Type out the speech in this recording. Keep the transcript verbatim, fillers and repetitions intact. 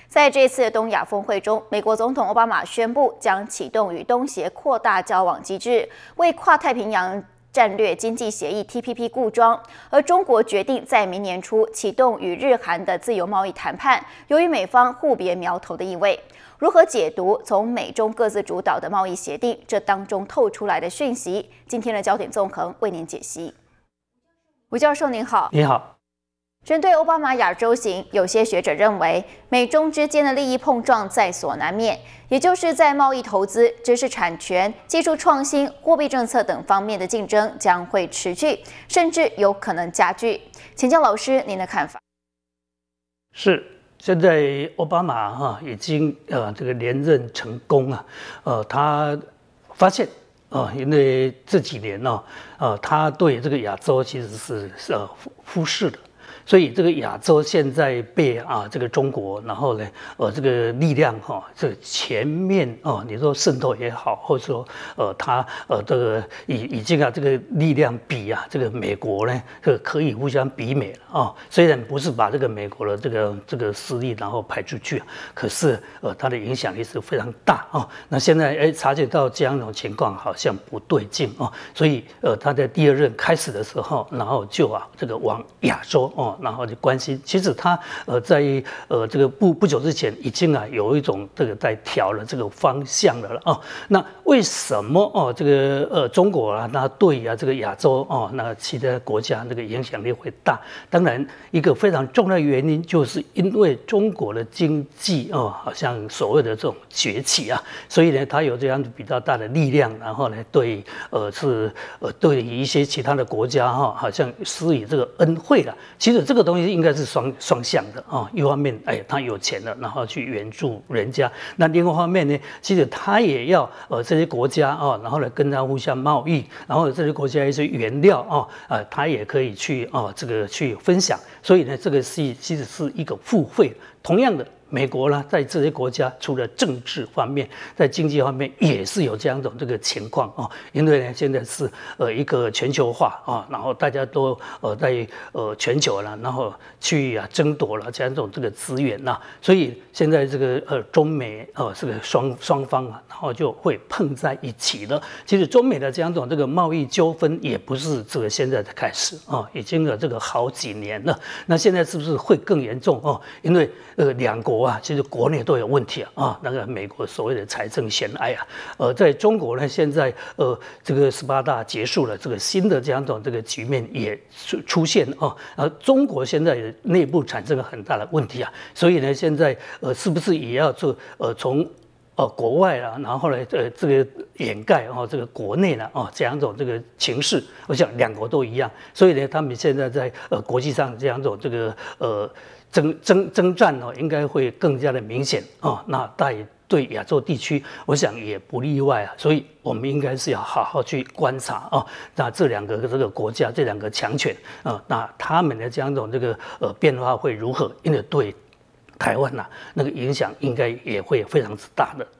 在这次的东亚峰会中，美国总统奥巴马宣布将启动与东协扩大交往机制，为跨太平洋战略经济协议 T P P 固桩，而中国决定在明年初启动与日韩的自由贸易谈判，由于美方互别苗头的意味。如何解读从美中各自主导的贸易协定这当中透出来的讯息？今天的焦点纵横为您解析。吴教授您好， 你好。 针对奥巴马亚洲行，有些学者认为，美中之间的利益碰撞在所难免，也就是在贸易、投资、知识产权、技术创新、货币政策等方面的竞争将会持续，甚至有可能加剧。请教老师您的看法。 是，现在奥巴马哈、啊、已经呃这个连任成功啊，呃他发现。啊，因为这几年呢、啊，呃，他对这个亚洲其实是呃忽视的，所以这个亚洲现在被啊这个中国，然后呢，呃，这个力量哈、啊，这前面啊，你说渗透也好，或者说呃，他呃这个已已经啊这个力量比啊这个美国呢，这个可以互相比美了啊。虽然不是把这个美国的这个这个势力然后排出去，可是呃它的影响力是非常大啊。那现在哎察觉到这样一种情况好像不对劲啊，所以呃他在第二任开始的时候，然后就啊这个往亚洲哦。然后就关心，其实他呃在呃这个不不久之前已经啊有一种这个在调了这个方向了了哦。那为什么哦这个呃中国啊那对啊这个亚洲哦那其他国家这个影响力会大？当然一个非常重要的原因就是因为中国的经济哦好像所谓的这种崛起啊，所以呢它有这样比较大的力量，然后呢对呃是呃对一些其他的国家哈、哦、好像施以这个恩惠了。其实这个东西应该是双双向的啊、哦，一方面，哎，他有钱了，然后去援助人家；那另外一方面呢，其实他也要呃这些国家啊、哦，然后呢跟他互相贸易，然后这些国家一些原料啊，啊、呃，他也可以去啊、哦、这个去分享。所以呢，这个是其实是一个互惠。同样的。美国呢，在这些国家，除了政治方面，在经济方面也是有这样一种这个情况啊。因为呢，现在是呃一个全球化啊，然后大家都呃在呃全球了，然后去啊争夺了这样一种这个资源呐，所以现在这个呃中美呃这个双双方啊，然后就会碰在一起了。其实中美的这样一种这个贸易纠纷也不是这个现在才开始啊，已经有这个好几年了。那现在是不是会更严重哦？因为呃两国啊，其实国内都有问题啊啊，那个美国所谓的财政险隘啊，呃，在中国呢，现在呃这个十八大结束了，这个新的这样一种这个局面也出出现啊，而中国现在内部产生了很大的问题啊，所以呢，现在呃是不是也要做呃从呃国外啊，然后呢呃这个掩盖哦这个国内呢哦这样一种这个情势，我想两国都一样，所以呢，他们现在在呃国际上这样一种这个呃。征征征战哦，应该会更加的明显哦。那在对亚洲地区，我想也不例外啊。所以我们应该是要好好去观察哦。那这两个这个国家，这两个强权啊，那他们的这样一种这个呃变化会如何？因为对台湾呐、啊，那个影响应该也会非常之大的。